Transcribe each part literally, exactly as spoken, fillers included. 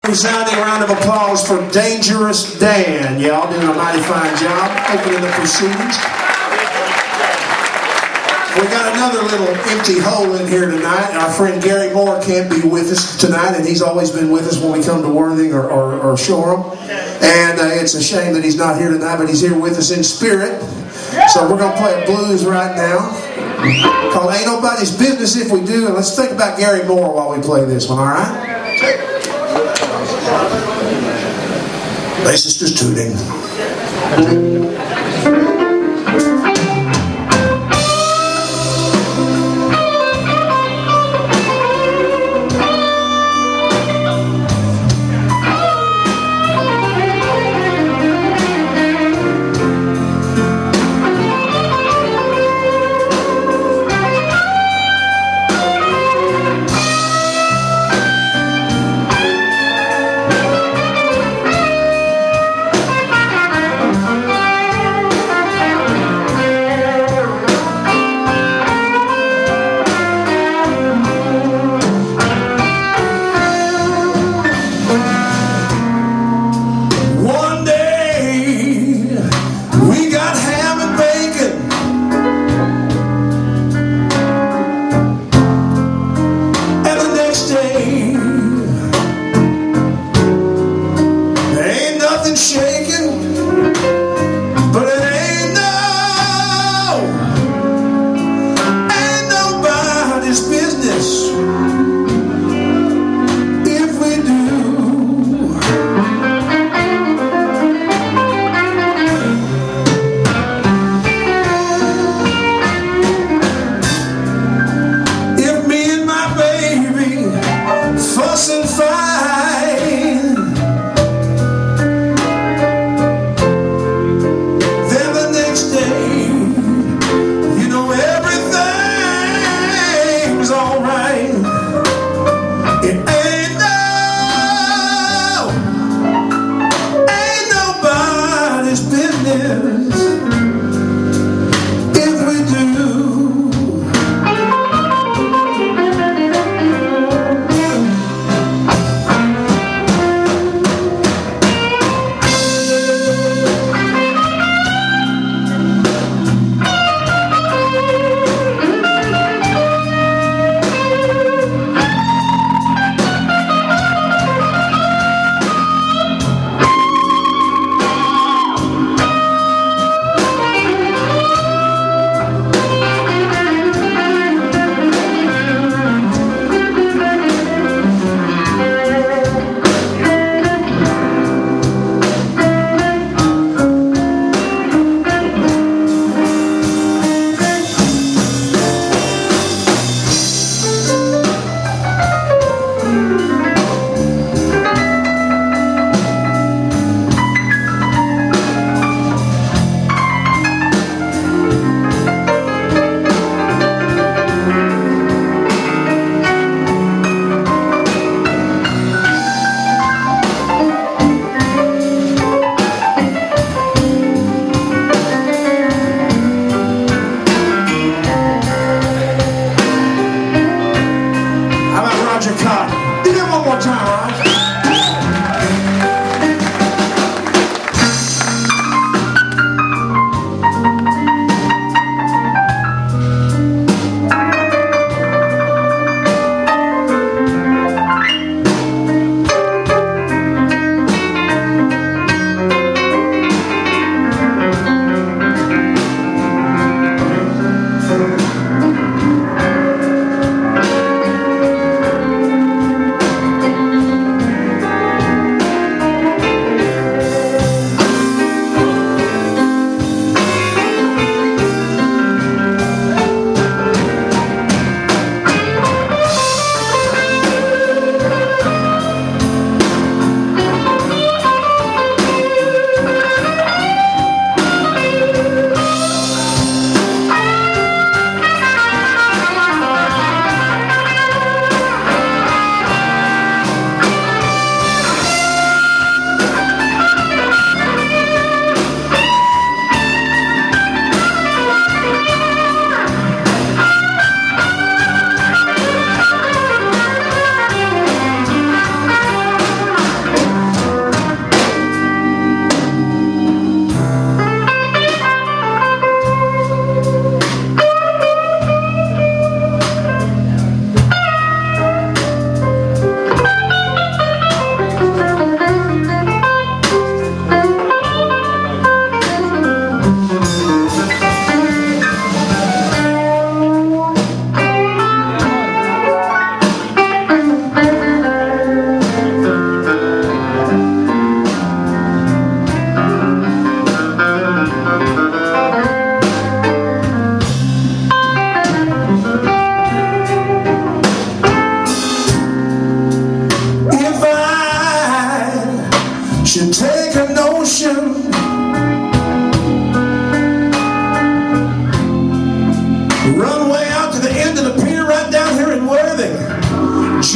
Resounding round of applause for Dangerous Dan. Y'all doing a mighty fine job opening the proceedings. We got another little empty hole in here tonight. Our friend Gary Moore can't be with us tonight, and he's always been with us when we come to Worthing or, or, or Shoreham. And uh, it's a shame that he's not here tonight, but he's here with us in spirit. So we're going to play a blues right now called Ain't Nobody's Business If We Do. And let's think about Gary Moore while we play this one, all right? Bassist is tooting. Fuss and fight,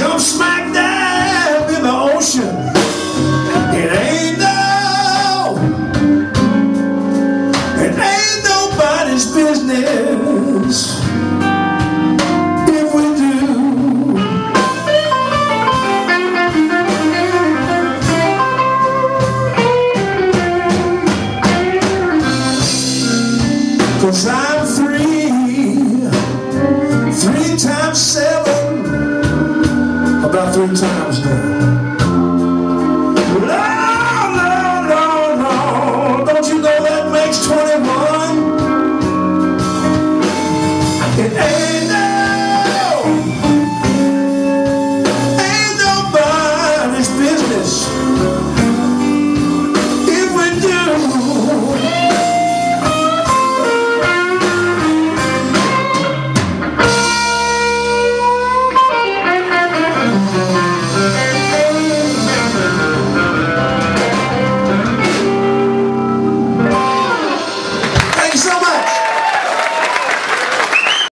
jump smack dab in the ocean. It ain't no, it ain't nobody's business if we do. 'Cause I'm three, three times seven, about three times now. No, no, no, no, don't you know that makes twenty-one? It ain't no, ain't nobody's business